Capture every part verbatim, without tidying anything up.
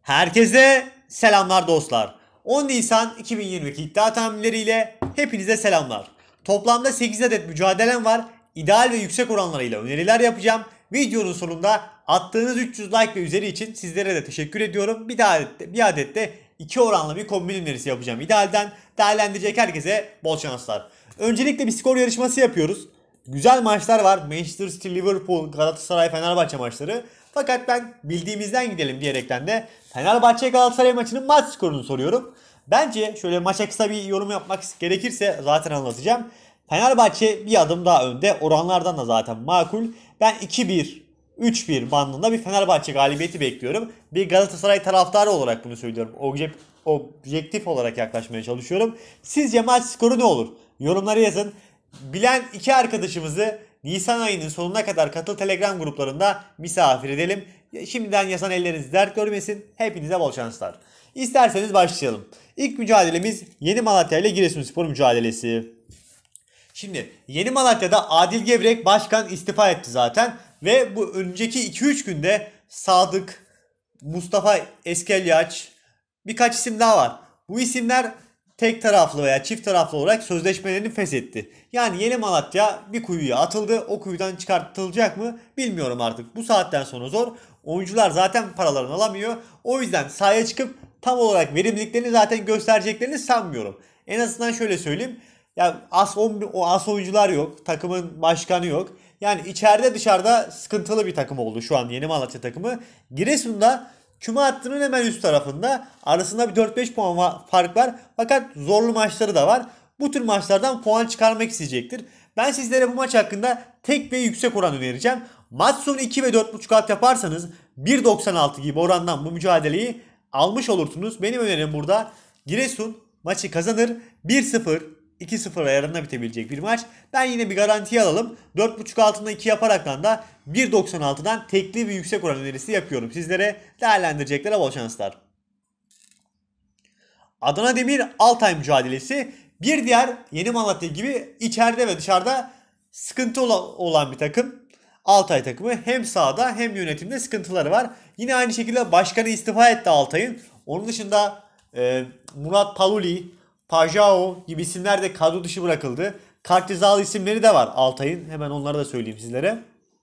Herkese selamlar dostlar. on Nisan iki bin yirmi iki iddia tahminleriyle hepinize selamlar. Toplamda sekiz adet mücadelem var. İdeal ve yüksek oranlarıyla öneriler yapacağım. Videonun sonunda attığınız üç yüz like ve üzeri için sizlere de teşekkür ediyorum. Bir, adet de, bir adet de iki oranlı bir kombin önerisi yapacağım. İdealden değerlendirecek herkese bol şanslar. Öncelikle bir skor yarışması yapıyoruz. Güzel maçlar var. Manchester City, Liverpool, Galatasaray, Fenerbahçe maçları. Fakat ben bildiğimizden gidelim diyerekten de Fenerbahçe Galatasaray maçının maç skorunu soruyorum. Bence şöyle maça kısa bir yorum yapmak gerekirse zaten anlatacağım. Fenerbahçe bir adım daha önde. Oranlardan da zaten makul. Ben iki bir, üç bir bandında bir Fenerbahçe galibiyeti bekliyorum. Bir Galatasaray taraftarı olarak bunu söylüyorum. Objektif olarak yaklaşmaya çalışıyorum. Sizce maç skoru ne olur? Yorumlara yazın. Bilen iki arkadaşımızı Nisan ayının sonuna kadar katıl Telegram gruplarında misafir edelim. Şimdiden yazan elleriniz dert görmesin. Hepinize bol şanslar. İsterseniz başlayalım. İlk mücadelemiz Yeni Malatya ile Giresunspor mücadelesi. Şimdi Yeni Malatya'da Adil Gevrek başkan istifa etti zaten. Ve bu önceki iki üç günde Sadık, Mustafa Eskelyaç, birkaç isim daha var. Bu isimler tek taraflı veya çift taraflı olarak sözleşmelerini feshetti. Yani Yeni Malatya bir kuyuya atıldı. O kuyudan çıkartılacak mı bilmiyorum artık. Bu saatten sonra zor. Oyuncular zaten paralarını alamıyor. O yüzden sahaya çıkıp tam olarak verimliliklerini zaten göstereceklerini sanmıyorum. En azından şöyle söyleyeyim. Ya as, o as oyuncular yok. Takımın başkanı yok. Yani içeride dışarıda sıkıntılı bir takım oldu şu an Yeni Malatya takımı. Giresun'da küme hattının hemen üst tarafında. Arasında bir dört beş puan fark var. Fakat zorlu maçları da var. Bu tür maçlardan puan çıkarmak isteyecektir. Ben sizlere bu maç hakkında tek ve yüksek oran önereceğim. Maç sonu iki ve dört buçuk at yaparsanız bir doksan altı gibi orandan bu mücadeleyi almış olursunuz. Benim önerim burada Giresun maçı kazanır. bir sıfır iki sıfır ayarında bitebilecek bir maç. Ben yine bir garantiye alalım. dört buçuk altında iki yaparaktan da bir doksan altıdan tekli ve yüksek oran önerisi yapıyorum. Sizlere değerlendireceklere bol şanslar. Adana Demir Altay mücadelesi. Bir diğer Yeni Malatya gibi içeride ve dışarıda sıkıntı olan bir takım. Altay takımı hem sahada hem yönetimde sıkıntıları var. Yine aynı şekilde başkanı istifa etti Altay'ın. Onun dışında e, Murat Paluli, Pajao gibi isimler de kadro dışı bırakıldı. Kart cezalı isimleri de var Altay'ın. Hemen onları da söyleyeyim sizlere.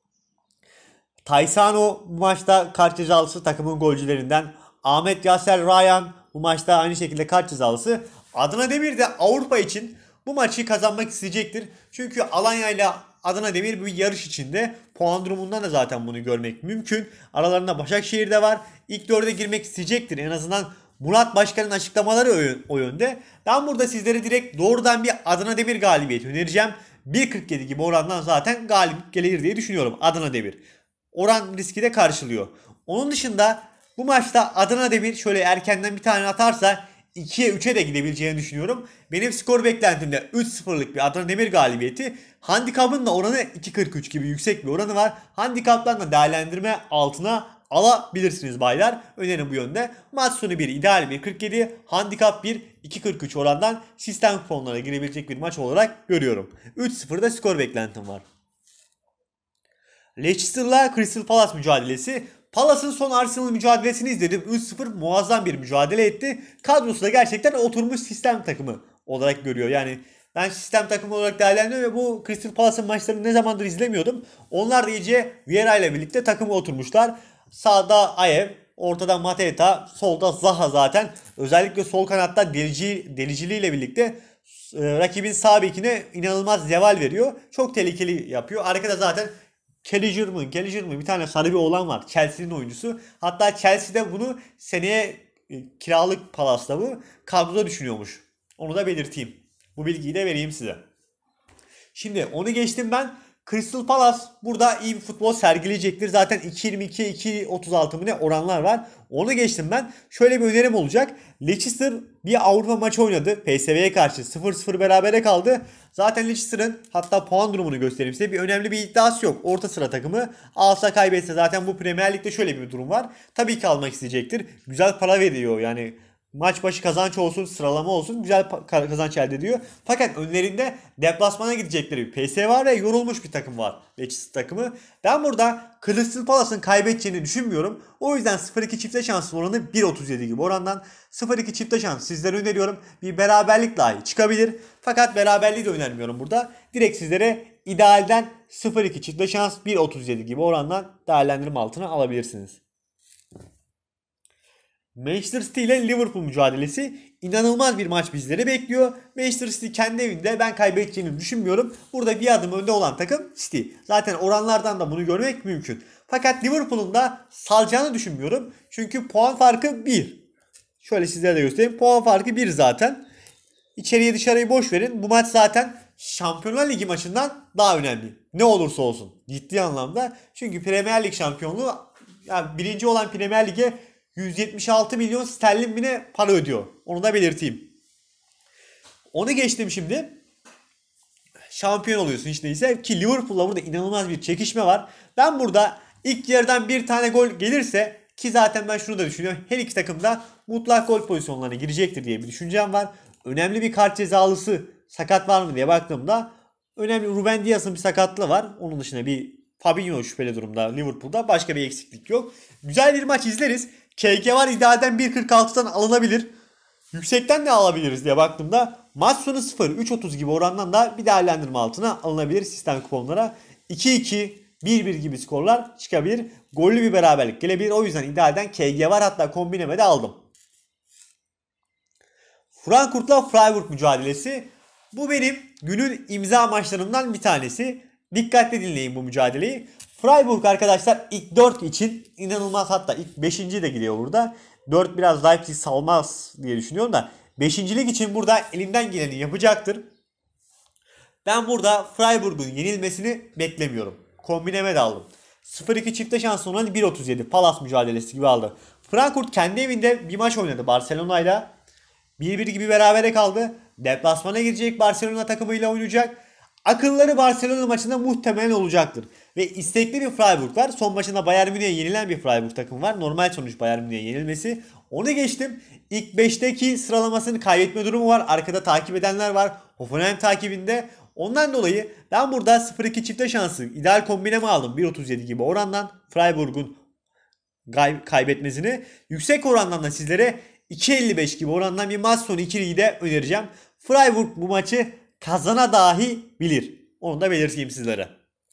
Taysano bu maçta kart cezalısı takımın golcülerinden. Ahmet Yaser Ryan bu maçta aynı şekilde kart cezalısı. Adana Demir de Avrupa için bu maçı kazanmak isteyecektir. Çünkü Alanya ile Adana Demir bir yarış içinde. Puan durumundan da zaten bunu görmek mümkün. Aralarında Başakşehir de var. İlk dörde girmek isteyecektir. En azından Murat Başkan'ın açıklamaları o yönde. Ben burada sizlere direkt doğrudan bir Adana Demir galibiyeti önereceğim. bir kırk yedi gibi orandan zaten galip gelir diye düşünüyorum Adana Demir. Oran riski de karşılıyor. Onun dışında bu maçta Adana Demir şöyle erkenden bir tane atarsa ikiye üçe de gidebileceğini düşünüyorum. Benim skor beklentimde üç sıfırlık bir Adana Demir galibiyeti. Handikap'ın da oranı iki kırk üç gibi yüksek bir oranı var. Handikap'tan da değerlendirme altına alabilirsiniz baylar. Önerim bu yönde. Maç sonu bir ideal bir kırk yedi. Handikap bir iki kırk üç orandan sistem kuponlara girebilecek bir maç olarak görüyorum. üç sıfırda skor beklentim var. Leicester'la Crystal Palace mücadelesi. Palace'ın son Arsenal mücadelesini izledim. üç sıfır muazzam bir mücadele etti. Kadrosu da gerçekten oturmuş sistem takımı olarak görüyor. Yani ben sistem takımı olarak değerlendiriyorum ve bu Crystal Palace'ın maçlarını ne zamandır izlemiyordum. Onlar da iyice Vieira ile birlikte takımı oturmuşlar. Sağda Ayew, ortada Mateta, solda Zaha zaten. Özellikle sol kanatta delici, deliciliğiyle birlikte e, rakibin sağ bekine inanılmaz zeval veriyor. Çok tehlikeli yapıyor. Arkada zaten Kelliger mı? Kelliger mı? Bir tane sarı bir oğlan var. Chelsea'nin oyuncusu. Hatta Chelsea'de bunu seneye e, kiralık Palas'ta bu kadroda düşünüyormuş. Onu da belirteyim. Bu bilgiyi de vereyim size. Şimdi onu geçtim ben. Crystal Palace burada iyi bir futbol sergileyecektir. Zaten iki yirmi iki iki otuz altı mı ne oranlar var. Onu geçtim ben. Şöyle bir önerim olacak. Leicester bir Avrupa maçı oynadı. P S V'ye karşı sıfır sıfır berabere kaldı. Zaten Leicester'ın hatta puan durumunu göstereyim size. Bir önemli bir iddiası yok. Orta sıra takımı alsa kaybetse zaten bu Premier Lig'de şöyle bir durum var. Tabii ki almak isteyecektir. Güzel para veriyor yani. maç başı kazanç olsun, sıralama olsun güzel kazanç elde ediyor. Fakat önlerinde deplasmana gidecekleri bir P S V var ve yorulmuş bir takım var. Leicester takımı. Ben burada Crystal Palace'ın kaybedeceğini düşünmüyorum. O yüzden sıfır iki çifte şansın oranı bir otuz yedi gibi orandan sıfır iki çifte şans sizlere öneriyorum. Bir beraberlik dahi çıkabilir. Fakat beraberliği de önermiyorum burada. Direkt sizlere idealden sıfır iki çifte şans bir otuz yedi gibi orandan değerlendirme altına alabilirsiniz. Manchester City ile Liverpool mücadelesi inanılmaz bir maç bizleri bekliyor. Manchester City kendi evinde ben kaybedeceğini düşünmüyorum. Burada bir adım önde olan takım City. Zaten oranlardan da bunu görmek mümkün. Fakat Liverpool'un da salacağını düşünmüyorum. Çünkü puan farkı bir. Şöyle sizlere de göstereyim. Puan farkı bir zaten. İçeriye dışarıyı boş verin. Bu maç zaten Şampiyonlar Ligi maçından daha önemli. Ne olursa olsun. Ciddi anlamda. Çünkü Premier Lig şampiyonluğu, yani birinci olan Premier Lig'e yüz yetmiş altı milyon sterlin bine para ödüyor. Onu da belirteyim. Onu geçtim şimdi. Şampiyon oluyorsun hiç değilse. Ki Liverpool'la burada inanılmaz bir çekişme var. Ben burada ilk yarıdan bir tane gol gelirse, ki zaten ben şunu da düşünüyorum. Her iki takım da mutlak gol pozisyonlarına girecektir diye bir düşüncem var. Önemli bir kart cezalısı sakat var mı diye baktığımda önemli Ruben Dias'ın bir sakatlığı var. Onun dışında bir Fabinho şüpheli durumda Liverpool'da. Başka bir eksiklik yok. Güzel bir maç izleriz. K G var idealden bir kırk altıdan alınabilir. Yüksekten de alabiliriz diye baktığımda maç sonu sıfır üç otuz gibi orandan da bir değerlendirme altına alınabilir sistem kuponlara. iki iki bir bir gibi skorlar çıkabilir. Gollü bir beraberlik gelebilir. O yüzden idealden K G var, hatta kombineme de aldım. Frankfurt'la Freiburg mücadelesi. Bu benim günün imza maçlarımdan bir tanesi. Dikkatli dinleyin bu mücadeleyi. Freiburg arkadaşlar ilk dört için inanılmaz, hatta ilk beşinci de gidiyor burada. dört biraz Leipzig salmaz diye düşünüyorum da beşincilik için burada elinden geleni yapacaktır. Ben burada Freiburg'un yenilmesini beklemiyorum. Kombineme de aldım. sıfır iki çifte şansı olan bir otuz yedi Palace mücadelesi gibi aldı. Frankfurt kendi evinde bir maç oynadı Barcelona'yla. bir bir gibi berabere kaldı. Deplasmana girecek, Barcelona takımıyla oynayacak. Akılları Barcelona maçında muhtemelen olacaktır. Ve istekli bir Freiburg var. Son maçında Bayern Münih'e yenilen bir Freiburg takım var. Normal sonuç Bayern Münih'e yenilmesi. Onu geçtim. İlk beşteki sıralamasını kaybetme durumu var. Arkada takip edenler var. Hoffenheim takibinde. Ondan dolayı ben burada sıfır iki çifte şansı ideal kombineme aldım. bir otuz yedi gibi orandan Freiburg'un kaybetmesini. Yüksek orandan da sizlere iki elli beş gibi orandan bir maç sonu ikiliyi de önereceğim. Freiburg bu maçı kazana dahi bilir. Onu da belirteyim sizlere.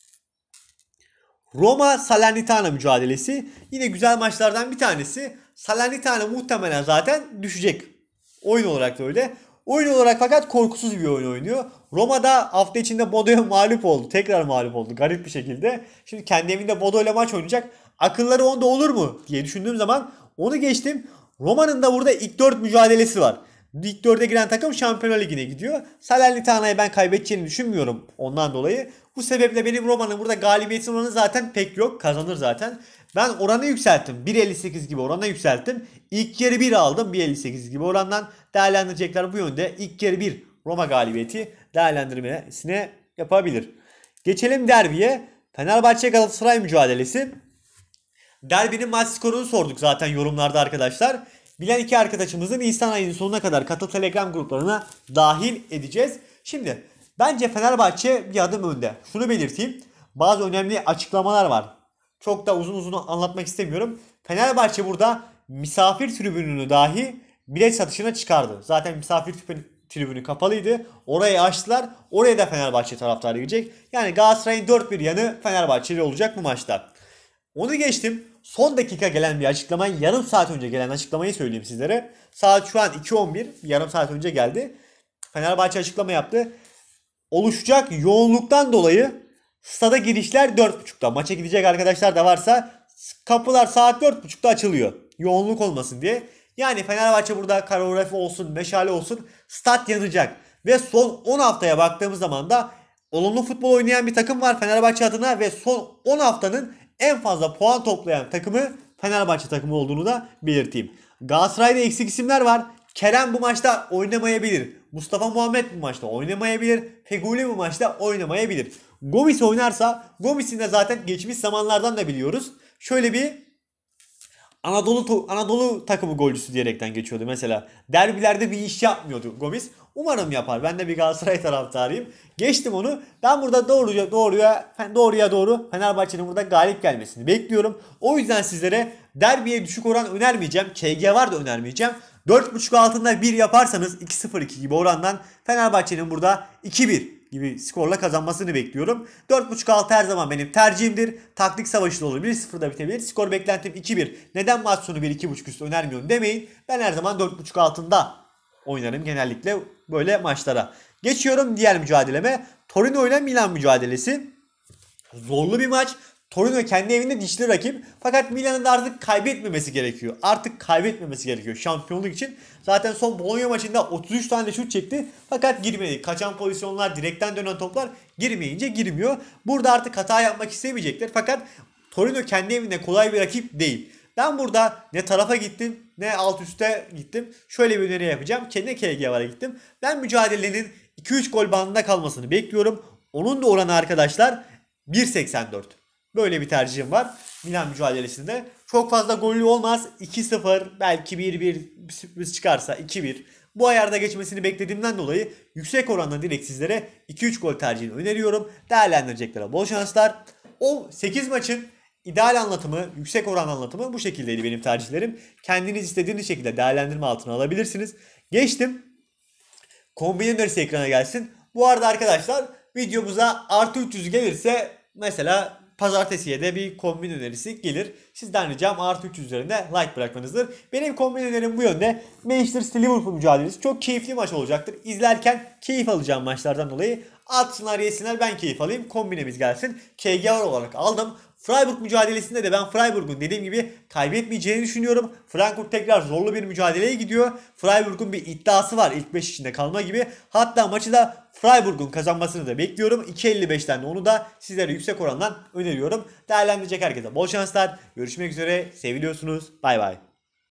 Roma Salernitana mücadelesi yine güzel maçlardan bir tanesi. Salernitana muhtemelen zaten düşecek. Oyun olarak da öyle. Oyun olarak fakat korkusuz bir oyun oynuyor. Roma da hafta içinde Bodo'ya mağlup oldu. Tekrar mağlup oldu garip bir şekilde. Şimdi kendi evinde Bodo ile maç oynayacak. Akılları onda olur mu diye düşündüğüm zaman onu geçtim. Roma'nın da burada ilk dört mücadelesi var. İlk dörde giren takım Şampiyonlar Ligi'ne gidiyor. Salernitana'yı ben kaybedeceğini düşünmüyorum ondan dolayı. Bu sebeple benim Roma'nın burada galibiyetin oranı zaten pek yok. Kazanır zaten. Ben oranı yükselttim. bir elli sekiz gibi orana yükselttim. İlk yarı bir aldım. bir elli sekiz gibi orandan değerlendirecekler bu yönde. İlk yarı bir Roma galibiyeti değerlendirmesine yapabilir. Geçelim derbiye. Fenerbahçe Galatasaray mücadelesi. Derbinin maç skorunu sorduk zaten yorumlarda arkadaşlar. Bilen iki arkadaşımızı Nisan ayının sonuna kadar Katıl Telegram gruplarına dahil edeceğiz. Şimdi bence Fenerbahçe bir adım önde. Şunu belirteyim. Bazı önemli açıklamalar var. Çok da uzun uzun anlatmak istemiyorum. Fenerbahçe burada misafir tribününü dahi bilet satışına çıkardı. Zaten misafir tribünü kapalıydı. Orayı açtılar. Oraya da Fenerbahçe taraftarı girecek. Yani Galatasaray'ın dört bir yanı Fenerbahçeli olacak bu maçta. Onu geçtim. Son dakika gelen bir açıklamayı, yarım saat önce gelen açıklamayı söyleyeyim sizlere. Saat şu an iki on bir, yarım saat önce geldi. Fenerbahçe açıklama yaptı. Oluşacak yoğunluktan dolayı stada girişler dört buçukta. Maça gidecek arkadaşlar da varsa kapılar saat dört buçukta açılıyor. Yoğunluk olmasın diye. Yani Fenerbahçe burada koreografi olsun, meşale olsun, stat yanacak. Ve son on haftaya baktığımız zaman da olumlu futbol oynayan bir takım var Fenerbahçe adına ve son on haftanın en fazla puan toplayan takımı Fenerbahçe takımı olduğunu da belirteyim. Galatasaray'da eksik isimler var. Kerem bu maçta oynamayabilir. Mustafa Muhammed bu maçta oynamayabilir. Feguli bu maçta oynamayabilir. Gomis oynarsa, Gomis'in de zaten geçmiş zamanlardan da biliyoruz. Şöyle bir Anadolu Anadolu takımı golcüsü diyerekten geçiyordu mesela. Derbilerde bir iş yapmıyordu Gomis. Umarım yapar. Ben de bir Galatasaray taraftarıyım. Geçtim onu. Ben burada doğruya doğruya doğruya doğru Fenerbahçe'nin burada galip gelmesini bekliyorum. O yüzden sizlere derbiye düşük oran önermeyeceğim. K G var da önermeyeceğim. dört buçuk altında bir yaparsanız iki sıfır iki gibi orandan Fenerbahçe'nin burada iki bir gibi skorla kazanmasını bekliyorum. dört buçuk altı her zaman benim tercihimdir. Taktik savaşı da olur. bir sıfırda bitebilir. Skor beklentim iki bir. Neden maç sonu bir iki buçuk üstü önermiyorum demeyin. Ben her zaman dört buçuk altında oynarım genellikle böyle maçlara. Geçiyorum diğer mücadeleme. Torino ile Milan mücadelesi. Zorlu bir maç. Torino kendi evinde dişli rakip. Fakat Milan'ın da artık kaybetmemesi gerekiyor. Artık kaybetmemesi gerekiyor şampiyonluk için. Zaten son Bologna maçında otuz üç tane şut çekti. Fakat girmedi. Kaçan pozisyonlar, direkten dönen toplar girmeyince girmiyor. Burada artık hata yapmak istemeyecekler. Fakat Torino kendi evinde kolay bir rakip değil. Ben burada ne tarafa gittim ne alt üste gittim. Şöyle bir öneri yapacağım. Kendi K G var'a gittim. Ben mücadelenin iki üç gol bandında kalmasını bekliyorum. Onun da oranı arkadaşlar bir seksen dört. Böyle bir tercihim var Milan mücadelesinde. Çok fazla gollü olmaz. iki sıfır belki bir bir sürpriz çıkarsa iki bir. Bu ayarda geçmesini beklediğimden dolayı yüksek oranla direkt sizlere iki üç gol tercihini öneriyorum. Değerlendireceklere bol şanslar. O sekiz maçın ideal anlatımı, yüksek oran anlatımı bu şekildeydi benim tercihlerim. Kendiniz istediğiniz şekilde değerlendirme altına alabilirsiniz. Geçtim. Kombin önerisi ekrana gelsin. Bu arada arkadaşlar videomuza artı üç yüz gelirse mesela pazartesiye de bir kombin önerisi gelir. Sizden ricam artı üç yüz üzerinde like bırakmanızdır. Benim kombin önerim bu yönde. Manchester City Liverpool mücadelesi çok keyifli maç olacaktır. İzlerken keyif alacağım maçlardan dolayı. Atsınlar yesinler ben keyif alayım. Kombinemiz gelsin. K G R olarak aldım. Freiburg mücadelesinde de ben Freiburg'un dediğim gibi kaybetmeyeceğini düşünüyorum. Frankfurt tekrar zorlu bir mücadeleye gidiyor. Freiburg'un bir iddiası var ilk beş içinde kalma gibi. Hatta maçı da Freiburg'un kazanmasını da bekliyorum. iki elli beşten de onu da sizlere yüksek orandan öneriyorum. Değerlendirecek herkese bol şanslar. Görüşmek üzere. Seviliyorsunuz. Bay bay.